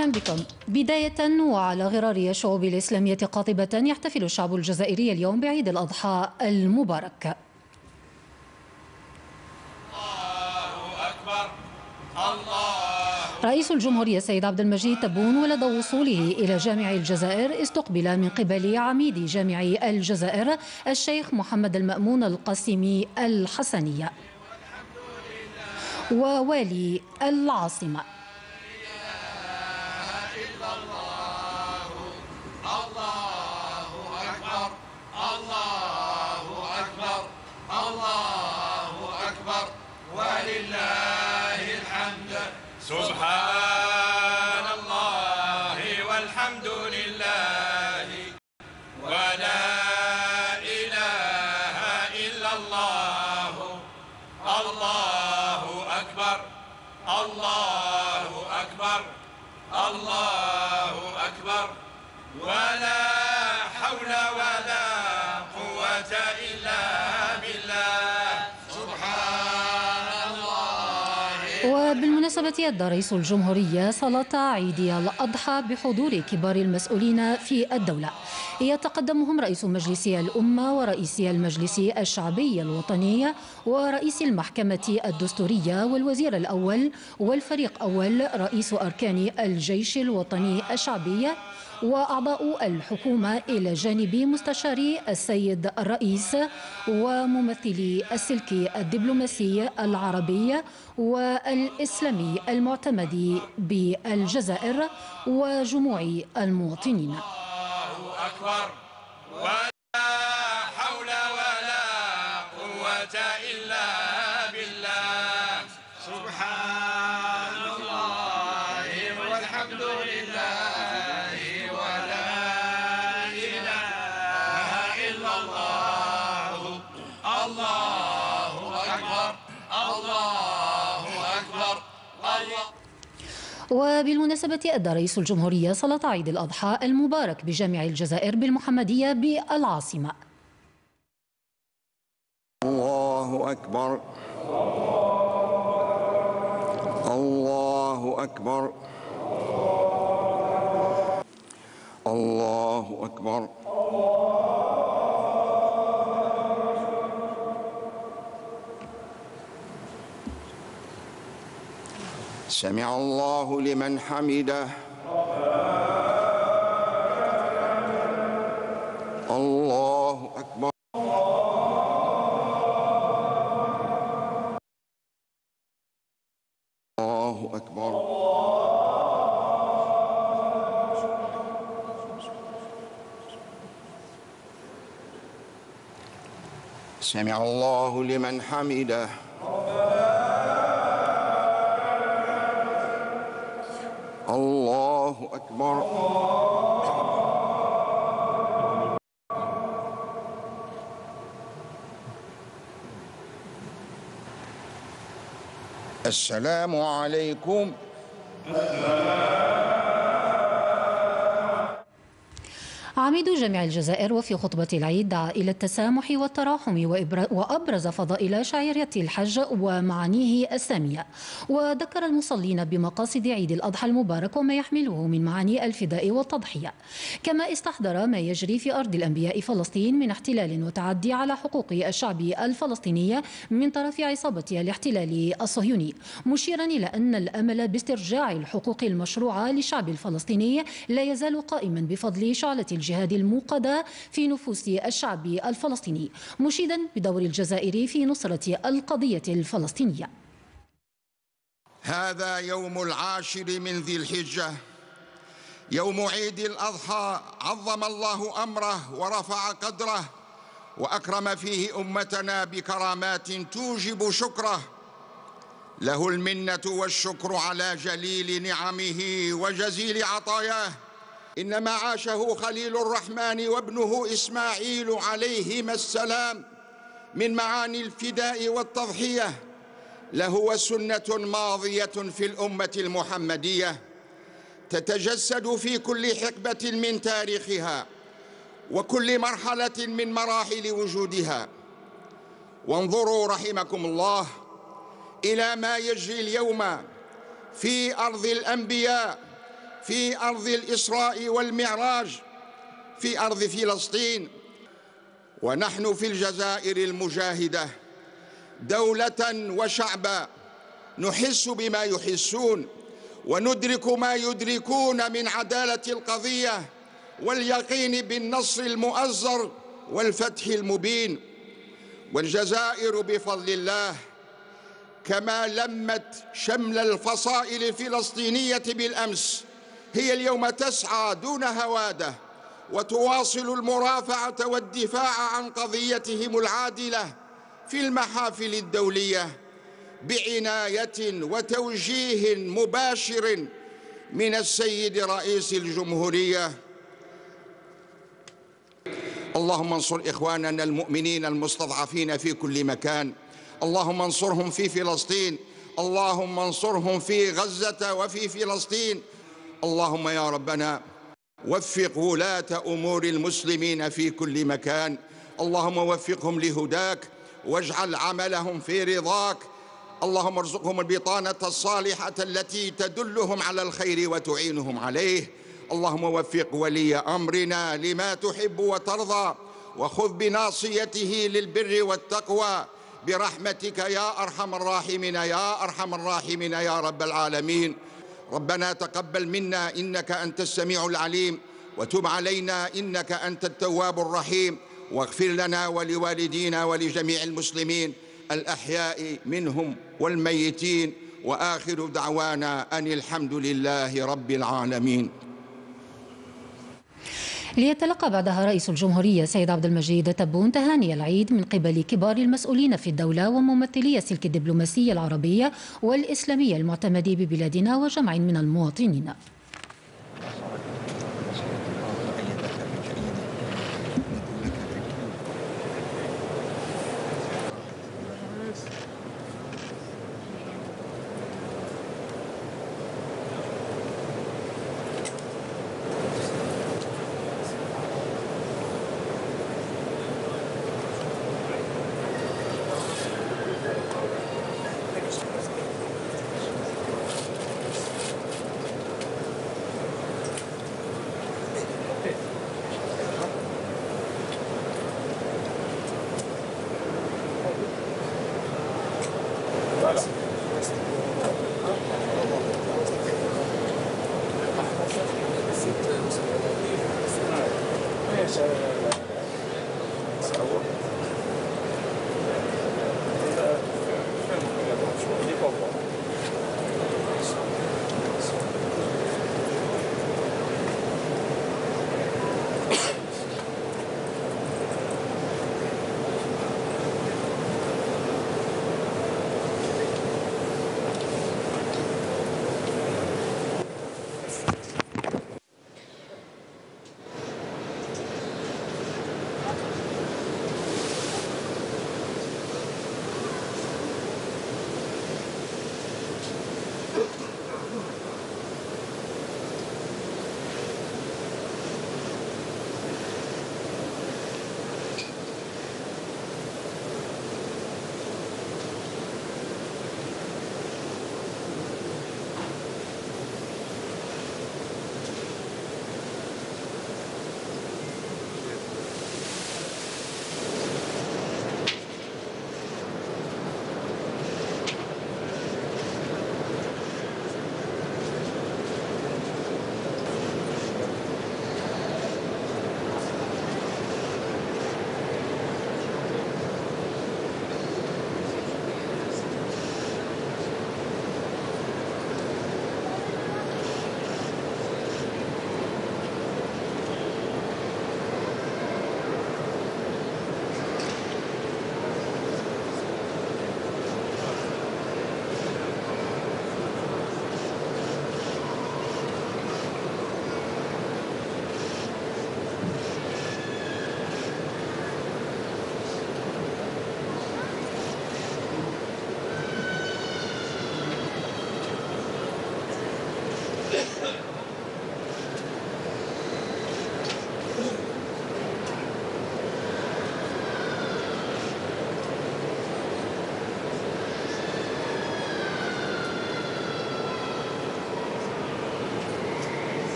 أهلا بكم. بداية وعلى غرار الشعوب الإسلامية قاطبة، يحتفل الشعب الجزائري اليوم بعيد الأضحى المبارك. الله أكبر. الله. رئيس الجمهورية السيد عبد المجيد تبون ولد وصوله إلى جامع الجزائر استقبل من قبل عميد جامع الجزائر الشيخ محمد المأمون القاسمي الحسني ووالي العاصمة. سبحان الله والحمد لله ولا إله إلا الله. الله أكبر. الله أكبر. الله أكبر. ولا حول ولا قوة إلا بالله. وبالمناسبة أدى رئيس الجمهورية صلاة عيد الأضحى بحضور كبار المسؤولين في الدولة، يتقدمهم رئيس مجلس الأمة ورئيس المجلس الشعبي الوطني ورئيس المحكمة الدستورية والوزير الأول والفريق أول رئيس أركان الجيش الوطني الشعبي وأعضاء الحكومة إلى جانب مستشاري السيد الرئيس وممثلي السلك الدبلوماسي العربي والإسلامي المعتمد بالجزائر وجموع المواطنين. الله أكبر. ولا حول ولا قوة إلا بالله. سبحان الله والحمد لله ولا إله إلا الله. الله أكبر. الله أكبر. الله. وبالمناسبة أدى رئيس الجمهورية صلاة عيد الأضحى المبارك بجامع الجزائر بالمحمدية بالعاصمة. الله أكبر. الله أكبر. الله أكبر. سمع الله لمن حمده. الله أكبر. الله أكبر. سمع الله لمن حمده. الله أكبر. السلام عليكم. عميد جامع الجزائر وفي خطبة العيد دعا إلى التسامح والتراحم وأبرز فضائل شعيرة الحج ومعانيه السامية، وذكر المصلين بمقاصد عيد الأضحى المبارك وما يحمله من معاني الفداء والتضحية، كما استحضر ما يجري في أرض الأنبياء فلسطين من احتلال وتعدي على حقوق الشعب الفلسطيني من طرف عصابة الاحتلال الصهيوني، مشيرا إلى أن الأمل باسترجاع الحقوق المشروعة للشعب الفلسطيني لا يزال قائما بفضل شعلة الجهاد الموقدة في نفوس الشعب الفلسطيني، مشيدا بدور الجزائر في نصرة القضية الفلسطينية. هذا يوم العاشر من ذي الحجة، يوم عيد الأضحى، عظم الله أمره ورفع قدره وأكرم فيه أمتنا بكرامات توجب شكره. له المنة والشكر على جليل نعمه وجزيل عطاياه. إنما عاشه خليل الرحمن وابنه إسماعيل عليهما السلام من معاني الفداء والتضحية لهو سنة ماضية في الأمة المحمدية تتجسد في كل حقبة من تاريخها وكل مرحلة من مراحل وجودها. وانظروا رحمكم الله إلى ما يجري اليوم في أرض الأنبياء فلسطين، من طرف عصابة الاحتلال الصهيوني، مشيرا إلى أن الأمل باسترجاع الحقوق المشروعة للشعب الفلسطيني لا يزال قائما بفضل شعلة الجهاد الموقدة في نفوس الشعب الفلسطيني، مشيدا بدور الجزائر في نصرة القضية الفلسطينية. في أرض الأنبياء في أرض الإسراء والمعراج في أرض فلسطين. ونحن في الجزائر المجاهدة دولة وشعبا نحس بما يحسون وندرك ما يدركون من عدالة القضية واليقين بالنصر المؤزر والفتح المبين. والجزائر بفضل الله كما لمت شمل الفصائل الفلسطينية بالأمس هي اليوم تسعى دون هوادة وتواصل المرافعة والدفاع عن قضيتهم العادلة في المحافل الدولية بعناية وتوجيه مباشر من السيد رئيس الجمهورية. اللهم انصر إخواننا المؤمنين المستضعفين في كل مكان، اللهم انصرهم في فلسطين، اللهم انصرهم في غزة وفي فلسطين. اللهم يا ربنا وفق ولاة أمور المسلمين في كل مكان، اللهم وفقهم لهداك واجعل عملهم في رضاك، اللهم ارزقهم البطانة الصالحة التي تدلهم على الخير وتعينهم عليه. اللهم وفق ولي أمرنا لما تحب وترضى وخذ بناصيته للبر والتقوى برحمتك يا أرحم الراحمين يا أرحم الراحمين يا رب العالمين. ربنا تقبل منا إنك أنت السميع العليم وتب علينا إنك أنت التواب الرحيم، واغفر لنا ولوالدينا ولجميع المسلمين الأحياء منهم والميتين، وآخر دعوانا أن الحمد لله رب العالمين. ليتلقى بعدها رئيس الجمهورية سيد عبد المجيد تبون تهاني العيد من قبل كبار المسؤولين في الدولة وممثلي السلك الدبلوماسي العربية والإسلامية المعتمد ببلادنا وجمع من المواطنين.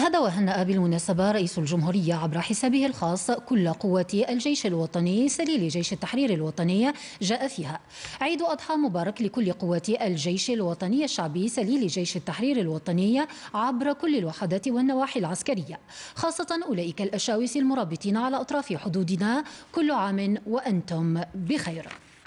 هذا وهنأ بالمناسبة رئيس الجمهورية عبر حسابه الخاص كل قوات الجيش الوطني سليل جيش التحرير الوطني. جاء فيها: عيد أضحى مبارك لكل قوات الجيش الوطني الشعبي سليل جيش التحرير الوطني عبر كل الوحدات والنواحي العسكرية، خاصة أولئك الأشاوس المرابطين على أطراف حدودنا. كل عام وأنتم بخير.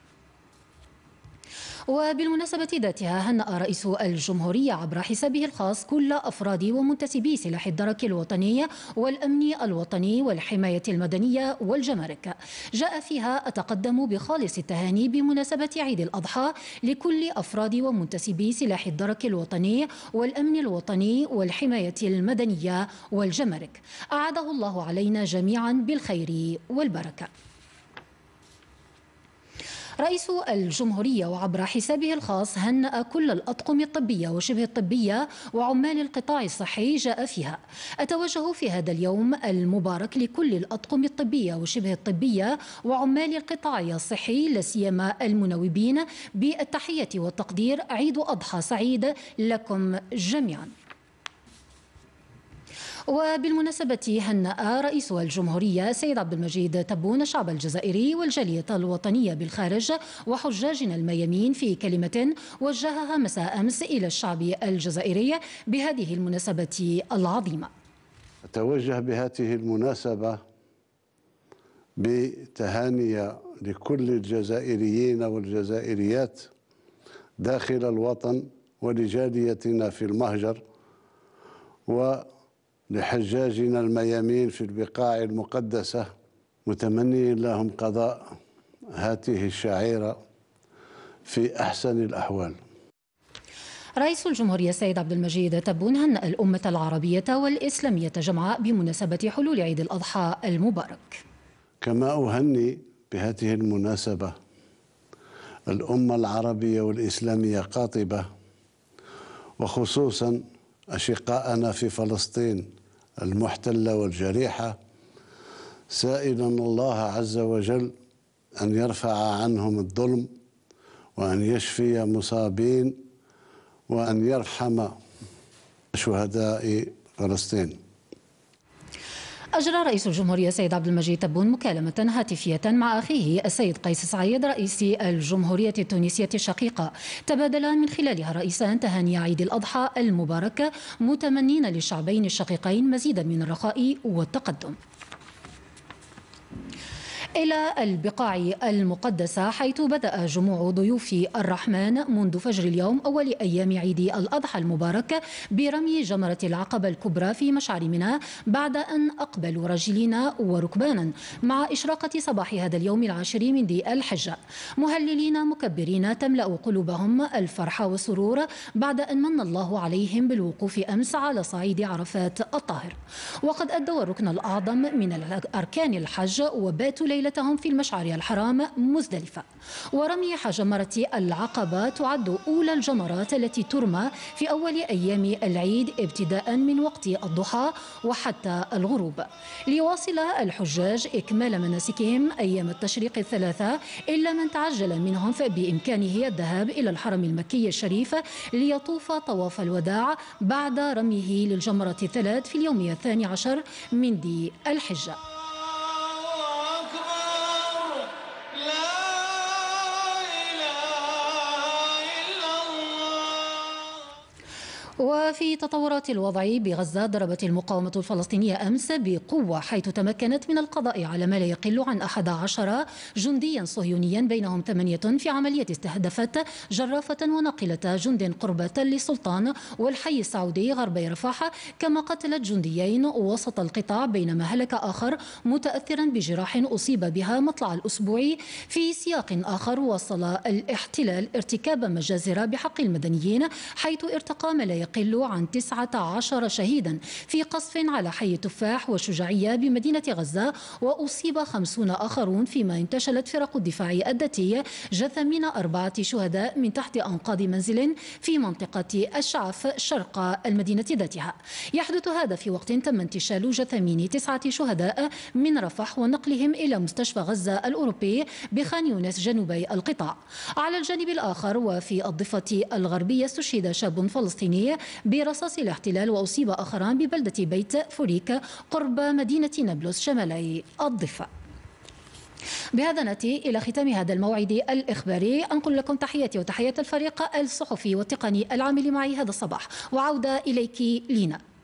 وبالمناسبة ذاتها هنأ رئيس الجمهورية عبر حسابه الخاص كل أفراد ومنتسبي سلاح الدرك الوطني والأمن الوطني والحماية المدنية والجمارك. جاء فيها: أتقدم بخالص التهاني بمناسبة عيد الأضحى لكل أفراد ومنتسبي سلاح الدرك الوطني والأمن الوطني والحماية المدنية والجمارك. أعاده الله علينا جميعا بالخير والبركة. رئيس الجمهورية وعبر حسابه الخاص هنأ كل الأطقم الطبية وشبه الطبية وعمال القطاع الصحي. جاء فيها: أتوجه في هذا اليوم المبارك لكل الأطقم الطبية وشبه الطبية وعمال القطاع الصحي لا سيما المنوبين بالتحية والتقدير. عيد أضحى سعيد لكم جميعا. وبالمناسبة هنأ رئيس الجمهورية سيد عبد المجيد تبون الشعب الجزائري والجالية الوطنية بالخارج وحجاجنا الميامين في كلمة وجهها مساء أمس إلى الشعب الجزائري بهذه المناسبة العظيمة. أتوجه بهذه المناسبة بتهاني لكل الجزائريين والجزائريات داخل الوطن ولجاليتنا في المهجر ولحجاجنا الميامين في البقاع المقدسة، متمني لهم قضاء هذه الشعيرة في أحسن الأحوال. رئيس الجمهورية السيد عبد المجيد تبون هنأ الأمة العربية والإسلامية جمعاء بمناسبة حلول عيد الأضحى المبارك. كما أهني بهذه المناسبة الأمة العربية والإسلامية قاطبة، وخصوصا أشقاءنا في فلسطين المحتلة والجريحة، سائلا الله عز وجل أن يرفع عنهم الظلم وأن يشفي مصابين وأن يرحم شهداء فلسطين. أجرى رئيس الجمهورية السيد عبد المجيد تبون مكالمة هاتفية مع أخيه السيد قيس سعيد رئيس الجمهورية التونسية الشقيقة، تبادلا من خلالها الرئيسان تهاني عيد الأضحى المبارك، متمنين للشعبين الشقيقين مزيدا من الرخاء والتقدم. إلى البقاع المقدسة، حيث بدأ جموع ضيوف الرحمن منذ فجر اليوم أول أيام عيد الأضحى المبارك برمي جمرة العقبة الكبرى في مشعر منى، بعد أن أقبلوا راجلين وركبانا مع إشراقة صباح هذا اليوم العاشر من ذي الحجة، مهللين مكبرين تملأ قلوبهم الفرح والسرور بعد أن من الله عليهم بالوقوف أمس على صعيد عرفات الطاهر، وقد أدوا الركن الأعظم من أركان الحج وباتوا ليلتهم في المشعر الحرام مزدلفة. ورمي جمرة العقبة تعد أولى الجمرات التي ترمى في أول أيام العيد ابتداء من وقت الضحى وحتى الغروب، ليواصل الحجاج إكمال مناسكهم أيام التشريق الثلاثة، إلا من تعجل منهم فبإمكانه الذهاب إلى الحرم المكي الشريف ليطوف طواف الوداع بعد رميه للجمرة الثلاث في اليوم 12 من ذي الحجة. وفي تطورات الوضع بغزة، ضربت المقاومة الفلسطينية أمس بقوة، حيث تمكنت من القضاء على ما لا يقل عن 11 جنديا صهيونيا، بينهم 8 في عملية استهدفت جرافة وناقلة جند قرب تل السلطان والحي السعودي غربي رفح، كما قتلت جنديين وسط القطاع، بينما هلك آخر متأثرا بجراح أصيب بها مطلع الأسبوع. في سياق آخر، وصل الاحتلال ارتكاب مجازر بحق المدنيين، حيث ارتقى ما لا يقل عن 19 شهيدا في قصف على حي تفاح وشجاعية بمدينة غزة، وأصيب 50 آخرون، فيما انتشلت فرق الدفاع الذاتي جثامين 4 شهداء من تحت أنقاض منزل في منطقة الشعف شرق المدينة ذاتها. يحدث هذا في وقت تم انتشال جثامين 9 شهداء من رفح ونقلهم إلى مستشفى غزة الأوروبي بخان يونس جنوبي القطاع. على الجانب الآخر، وفي الضفة الغربية، استشهد شاب فلسطيني الجنيه برصاص الاحتلال، وأصيب آخران ببلدة بيت فوريك قرب مدينة نابلس شمالي الضفة. بهذا نأتي إلى ختام هذا الموعد الإخباري. أنقل لكم تحياتي وتحيات الفريق الصحفي والتقني العامل معي هذا الصباح، وعودة إليك لينا.